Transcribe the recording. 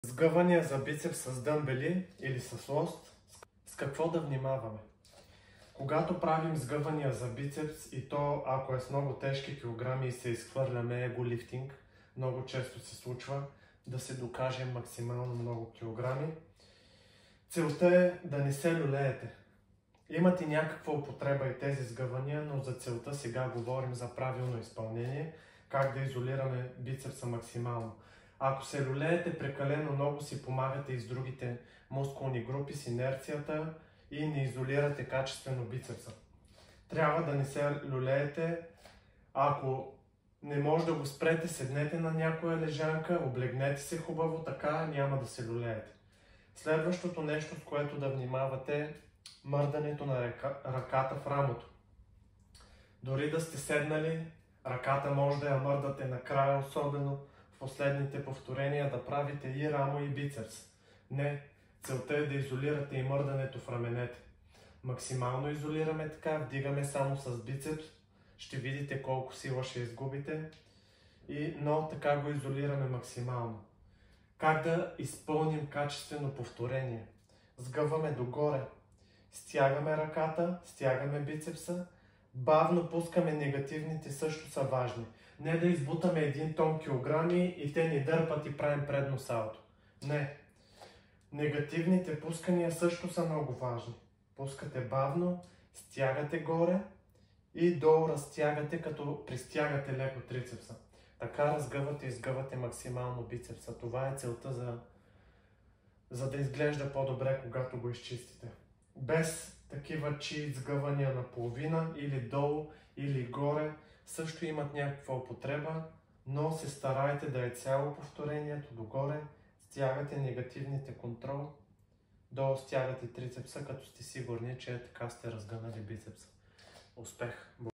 Сгъвания за бицепс с дъмбели или с лост, с какво да внимаваме? Когато правим сгъвания за бицепс и то ако е с много тежки килограми и се изхвърляме еголифтинг, много често се случва да се докажем максимално много килограми. Целта е да не се люлеете. Имат и някаква употреба и тези сгъвания, но за целта сега говорим за правилно изпълнение, как да изолираме бицепса максимално. Ако се люлеете прекалено много, си помагате и с другите мускулни групи, с инерцията и не изолирате качествено бицепса. Трябва да не се люлеете. Ако не може да го спрете, седнете на някоя лежанка, облегнете се хубаво, така няма да се люлеете. Следващото нещо, с което да внимавате, е мърдането на ръката в рамото. Дори да сте седнали, ръката може да я мърдате накрая, особено в последните повторения, да правите и рамо и бицепс. Не, целта е да изолирате и мърдането в раменете. Максимално изолираме така, вдигаме само с бицепс, ще видите колко сила ще изгубите, но така го изолираме максимално. Как да изпълним качествено повторение? Сгъваме догоре, стягаме ръката, стягаме бицепса, бавно пускаме, негативните също са важни. Не да избутаме 1 тон килограми и те ни дърпат и правим предно салто. Не. Негативните пускания също са много важни. Пускате бавно, стягате горе и долу разтягате, като пристягате леко трицепса. Така разгъвате и изгъвате максимално бицепса. Това е целта, за да изглежда по-добре, когато го изчистите. Без такива чиит сгъвания на половина или долу или горе също имат някаква употреба, но се старайте да е цяло повторението догоре, стягате негативните контрол, долу стягате трицепса, като сте сигурни, че така сте разгънали бицепса. Успех!